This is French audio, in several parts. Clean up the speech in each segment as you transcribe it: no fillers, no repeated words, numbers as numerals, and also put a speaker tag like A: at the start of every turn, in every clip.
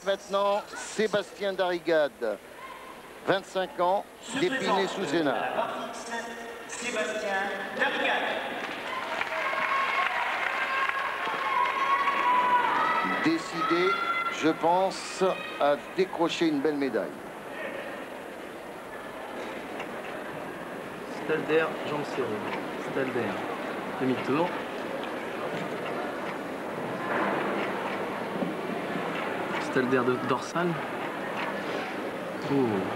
A: maintenant Sébastien Darrigade, 25 ans, d'Épinay-sous-Sénart.
B: Sébastien Darrigade.
A: Décidé, je pense, à décrocher une belle médaille.
C: Stalder, jambe serrée. Stalder, demi-tour. Stalder de dorsale. Oh.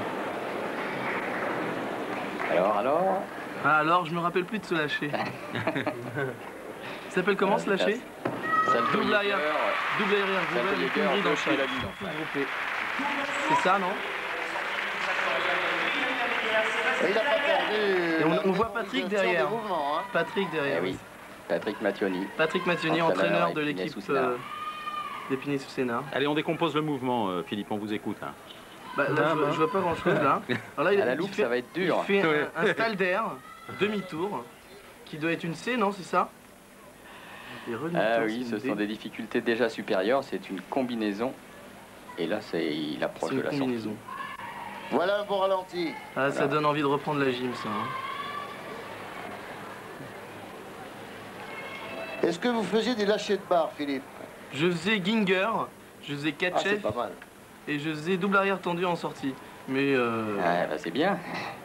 D: Alors
C: Ah alors, je me rappelle plus de se lâcher. Ça s'appelle comment se lâcher? Double arrière roulette et puis une bride en chaque. C'est ça, non?
A: Il n'a pas perdu.
C: Et on voit Patrick derrière.
A: Hein.
C: Patrick derrière.
D: Eh oui, Patrick Mattioni.
C: Patrick Mattioni, entraîneur de l'équipe d'Épinay-sous-Sénart.
E: Allez, on décompose le mouvement, Philippe, on vous écoute. Hein.
C: Bah, là, je vois pas grand-chose, là. Alors là
D: À la loupe, ça va être dur.
C: Il fait un Stalder, demi-tour, qui doit être une C, non, c'est ça?
D: Ah oui, ce sont des difficultés déjà supérieures, c'est une combinaison. Et là, il approche de la sortie.
A: Voilà un bon ralenti.
C: Ah, ça donne envie de reprendre la gym, ça. Hein.
A: Est-ce que vous faisiez des lâchers de barre, Philippe?
C: Je faisais Ginger, je faisais catch
A: c'est pas mal.
C: et je faisais double arrière tendu en sortie. Mais
D: Ah, bah c'est bien.